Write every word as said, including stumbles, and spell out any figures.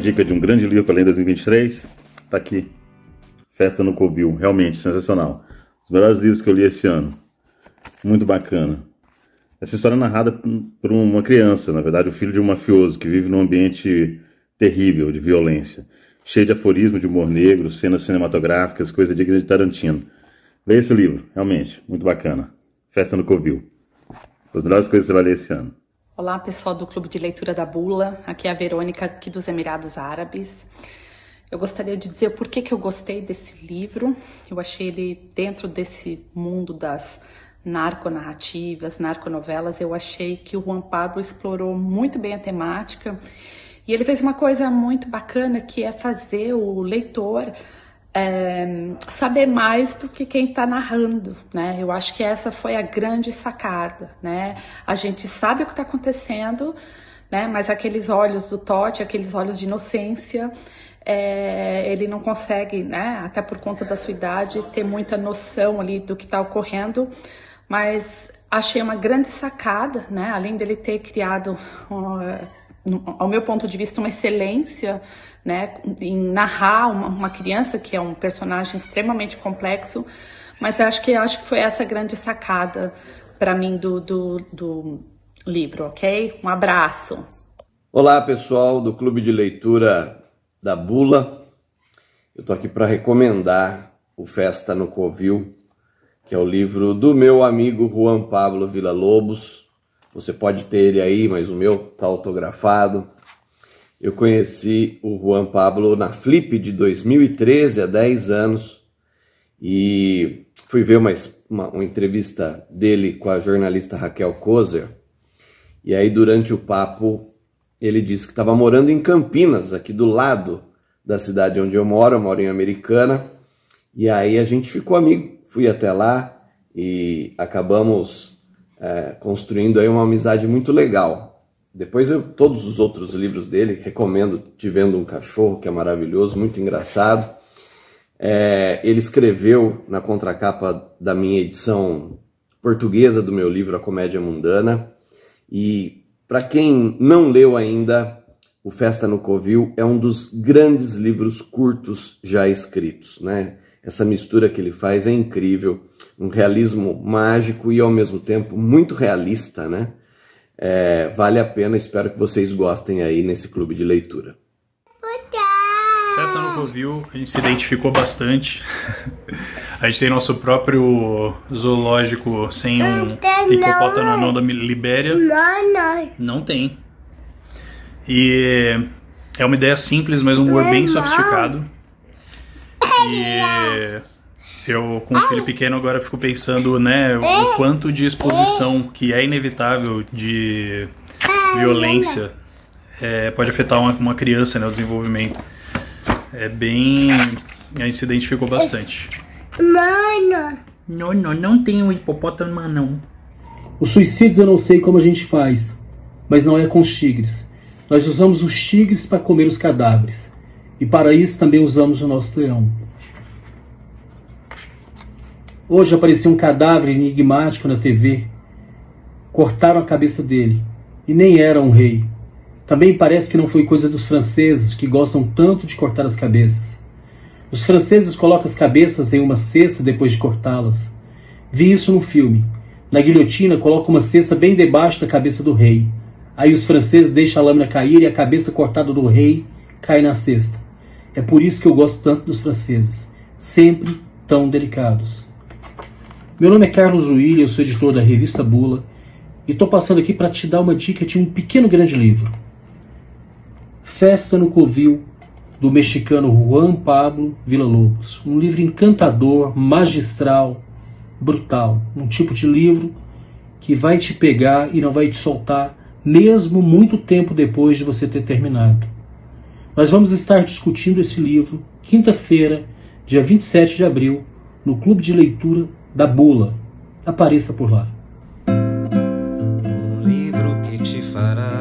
dica de um grande livro para ler em dois mil e vinte e três, tá aqui. Festa no Covil, realmente sensacional. Os melhores livros que eu li esse ano. Muito bacana. Essa história é narrada por uma criança, na verdade, o filho de um mafioso que vive num ambiente terrível de violência, cheio de aforismo, de humor negro, cenas cinematográficas, coisa digna de Tarantino. Leia esse livro, realmente, muito bacana. Festa no Covil. As melhores coisas que você vai ler esse ano. Olá, pessoal do Clube de Leitura da Bula. Aqui é a Verônica, aqui dos Emirados Árabes. Eu gostaria de dizer por que que eu gostei desse livro. Eu achei ele, dentro desse mundo das narconarrativas, narconovelas, eu achei que o Juan Pablo explorou muito bem a temática. E ele fez uma coisa muito bacana, que é fazer o leitor é, saber mais do que quem está narrando, né? Eu acho que essa foi a grande sacada, né? A gente sabe o que está acontecendo, né? Mas aqueles olhos do Totti, aqueles olhos de inocência, é, ele não consegue, né? Até por conta da sua idade, ter muita noção ali do que está ocorrendo. Mas achei uma grande sacada, né? Além dele ter criado, uh, ao meu ponto de vista, uma excelência, né, em narrar uma, uma criança, que é um personagem extremamente complexo, mas acho que, acho que foi essa grande sacada para mim do, do, do livro, ok? Um abraço. Olá, pessoal do Clube de Leitura da Bula. Eu tô aqui para recomendar o Festa no Covil, que é o livro do meu amigo Juan Pablo Villa-Lobos. Você pode ter ele aí, mas o meu tá autografado. Eu conheci o Juan Pablo na Flip de dois mil e treze, há dez anos, e fui ver uma, uma, uma entrevista dele com a jornalista Raquel Kozer, e aí durante o papo ele disse que estava morando em Campinas, aqui do lado da cidade onde eu moro, eu moro em Americana, e aí a gente ficou amigo, fui até lá e acabamos é, construindo aí uma amizade muito legal. Depois eu, todos os outros livros dele, recomendo Te Vendo um Cachorro, que é maravilhoso, muito engraçado. É, ele escreveu na contracapa da minha edição portuguesa do meu livro A Comédia Mundana. E para quem não leu ainda, o Festa no Covil é um dos grandes livros curtos já escritos, né? Essa mistura que ele faz é incrível, um realismo mágico e ao mesmo tempo muito realista, né? É, vale a pena, espero que vocês gostem aí nesse clube de leitura. Festa no Covil, a gente se identificou bastante. A gente tem nosso próprio zoológico sem um hipopótamo anão da Libéria. Não tem. E é uma ideia simples, mas um humor bem sofisticado. E eu, com o filho pequeno, agora fico pensando, né, o quanto de exposição que é inevitável de violência é, pode afetar uma, uma criança, né, o desenvolvimento. É bem... a gente se identificou bastante. Mano! Não, não, não tem um hipopótamo não. Os suicídios eu não sei como a gente faz, mas não é com os tigres. Nós usamos os tigres para comer os cadáveres. E para isso também usamos o nosso leão. Hoje apareceu um cadáver enigmático na T V. Cortaram a cabeça dele. E nem era um rei. Também parece que não foi coisa dos franceses, que gostam tanto de cortar as cabeças. Os franceses colocam as cabeças em uma cesta depois de cortá-las. Vi isso no filme. Na guilhotina, colocam uma cesta bem debaixo da cabeça do rei. Aí os franceses deixam a lâmina cair e a cabeça cortada do rei cai na cesta. É por isso que eu gosto tanto dos franceses. Sempre tão delicados. Meu nome é Carlos William, eu sou editor da revista Bula. E estou passando aqui para te dar uma dica de um pequeno grande livro. Festa no Covil, do mexicano Juan Pablo Villa-Lobos. Um livro encantador, magistral, brutal. Um tipo de livro que vai te pegar e não vai te soltar, mesmo muito tempo depois de você ter terminado. Nós vamos estar discutindo esse livro quinta-feira, dia vinte e sete de abril, no Clube de Leitura da Bula. Apareça por lá. Um livro que te fará